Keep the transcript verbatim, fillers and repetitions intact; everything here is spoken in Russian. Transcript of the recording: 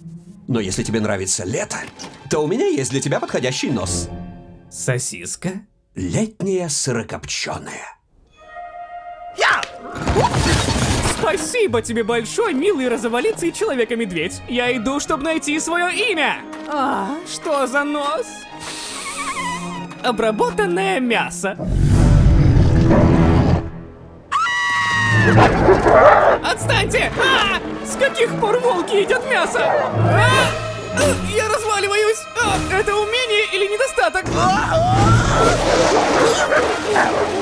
Но если тебе нравится лето, то у меня есть для тебя подходящий нос. Сосиска? Летняя сырокопченая. Спасибо тебе большое, милый розоволицый человека-медведь. Я иду, чтобы найти свое имя. А, что за нос? Обработанное мясо. Отстаньте! А! С каких пор волки едят мясо? А! Я разваливаюсь! А! Это умение или недостаток?